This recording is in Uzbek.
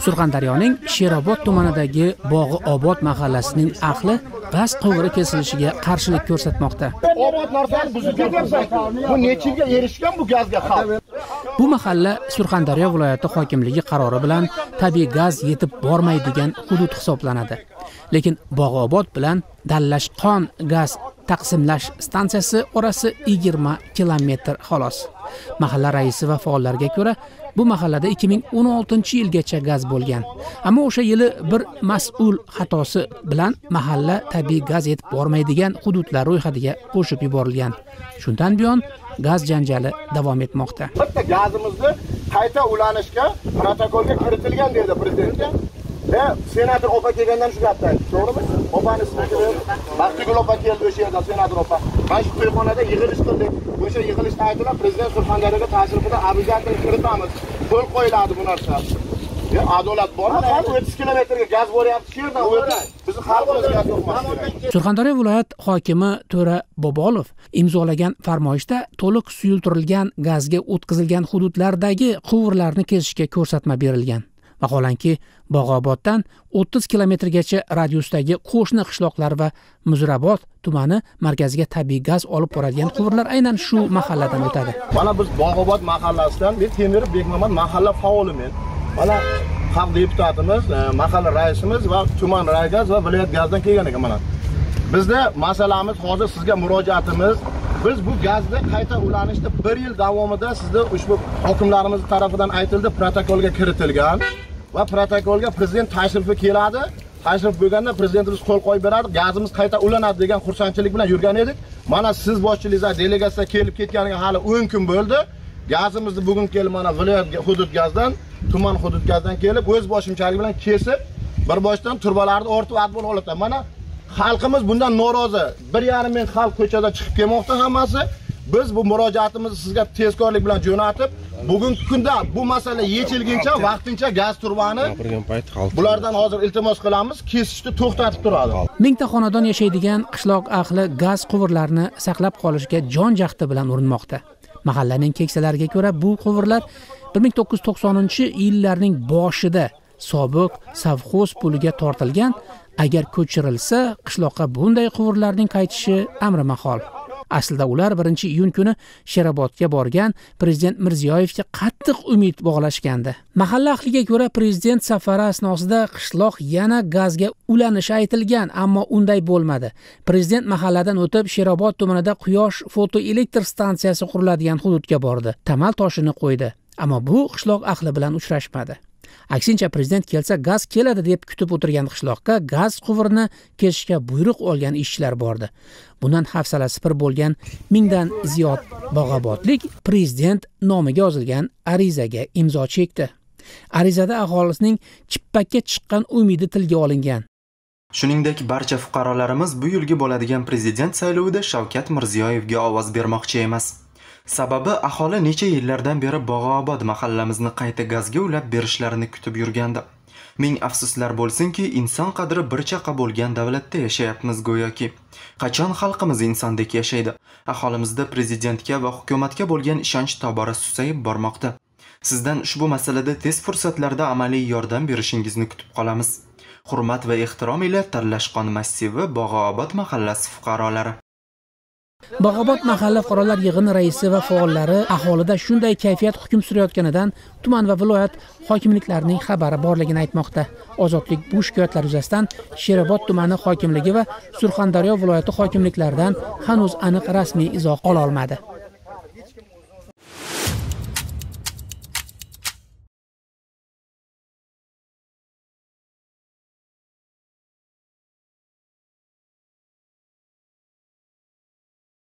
Surxondaryoning Sherobod tumanidagi Bog'i-Obod mahallasining ahli gaz quvuri kesilishiga qarshilik ko'rsatmoqda. Obod narsani buzib ketyapsan. Bu necha yilga erishgan bu gazga xalq? Bu mahalla Surxondaryo viloyati hokimligi qarori bilan tabiiy gaz yetib bormaydigan hudud hisoblanadi. Lekin Bog'i-Obod bilan Dallashqon gaz taqsimlash stansiyasi orasi 20 kilometr xolos. Mahalla raisi va faollarga ko'ra, bu mahallada 2016-yilgacha gaz bo'lgan. Ammo o'sha yili bir mas'ul xatosi bilan mahalla tabiiy gaz yetib bormaydigan hududlar ro'yxatiga qo'shib yuborilgan. Shundan buyon gaz janjali davom etmoqda. Bitta gazimizni qayta ulanishga protokolga kiritilgan dedi prezidentga. Senator opa kelgandan shu gapni aytdi, to'g'rimi? Opani ismi Baxtigul opa keldi o'sha yerdan, senator opa. Mana shu to'yxonada yig'ilish qildik. O'sha yig'ilishda aytdilar, prezident Surxondaryoga tashrifida obligatory kiritamiz. Qo'l qo'yiladi bu narsa. Adolat bormi? 30 kilometrga gaz bo'lyapti, shu yerdan o'tdi. Bizni xalqimiz gaz yo'qmas. Surxondaryo viloyat hokimi To'ra Bobolov imzolagan farmoyishda to'liq suyultirilgan gazga o'tkazilgan hududlardagi quvurlarni kesishga ko'rsatma berilgan. Vaholanki, Bog'oboddan 30 kilometrgacha radiusdagi qo'shni qishloqlar va Muzrabot tumani markaziga tabiiy gaz olib boradigan quvurlar aynan shu mahalladan o'tadi. Mana biz Bog'obod mahallasidan, men Temirov Bekmamad mahalla faolimen. Mana xalq deputatimiz, mahalla raisimiz va tuman raygaz va viloyat gazdan kelgan ekan mana. Bizda masalamiz hozir sizga murojaatimiz, biz bu gazni qayta ulanishda 1 yil davomida sizda ushbu hokimlarimiz tarafidan aytildi, protokolga kiritilgan va protokolga prezident tashrifi keladi. Tashrif bo'lganda prezidentimiz qo'l qo'yib beradi, gazimiz qayta ulanadi degan xursandchilik bilan yurgan edik. Mana siz boshchiligingizda delegatsiya kelib ketganiga hali 10 kun bo'ldi. Gazimizni bugun kelib mana viloyat hudud gazdan, tuman hudud gazdan kelib o'z boshimchalik bilan kesib, bir boshdan turbalarni ortib adbol olibdi. Mana xalqimiz bundan norozi. 1,5 ming xalq ko'chada chiqib kelmoqda hammasi. Biz bu murojaatimizni sizga tezkorlik bilan jo'natib, bugungi kunda bu masala yechilguncha vaqtincha gaz turbani bulardan hozir iltimos qilamiz, kesishni to'xtatib turadi. Mingta xonadon yashaydigan qishloq ahli gaz quvurlarini saqlab qolishga jon jahdi bilan urinmoqda. Mahallaning keksalariga ko'ra, bu quvurlar 1990-yillarning boshida sobiq savxoz puliga tortilgan. Agar ko'chirilsa, qishloqqa bunday quvurlarning qaytishi amri mahol. Aslida ular 1-iyun kuni Sherobodga borgan prezident Mirziyoyevga qattiq umid bog'lashgandi. Mahalla ahliga ko'ra, prezident safari asnosida qishloq yana gazga ulanishi aytilgan, ammo unday bo'lmadi. Prezident mahalladan o'tib Sherobod tumanida quyosh fotoelektr stansiyasi quriladigan hududga bordi. Tamal toshini qo'ydi, ammo bu qishloq ahli bilan uchrashmadi. Aksincha, prezident kelsa gaz keladi deb kutib o'tirgan qishloqqa gaz quvurini kesishga buyruq olgan ishchilar bordi. Bundan hafsalasi pir bo'lgan mingdan ziyod bog'obodlik prezident nomiga yozilgan arizaga imzo chekdi. Arizada aholisining chippakka chiqqan umidi tilga olingan. Shuningdek, barcha fuqarolarimiz bu yilgi bo'ladigan prezident saylovida Shavkat Mirziyoyevga ovoz bermoqchi emas. Sababi aholi necha yillardan beri Bog'obod mahallamizni qayta gazga ulab berishlarini kutib yurgandi. Ming afsuslar bo'lsinki, inson qadri bir chaqa bo'lgan davlatda yashayapmiz go'yoki. Qachon xalqimiz insondek yashaydi? Aholimizda prezidentga va hukumatga bo'lgan ishonch tobora susayib bormoqda. Sizdan ushbu masalada tez fursatlarda amaliy yordam berishingizni kutib qolamiz. Hurmat va ehtirom ila Dallashqon massivi Bog'obod mahallasi fuqarolari. Bog'obod mahalla fuqarolar yig'ini raisi va faollari aholida shunday kayfiyat hukm surayotganidan tuman va viloyat hokimliklarining xabari borligini aytmoqda. Ozodlik bu shikoyatlar yuzasidan Sherobod tumani hokimligi va Surxondaryo viloyati hokimliklaridan hanuz aniq rasmiy izoh ola olmadi.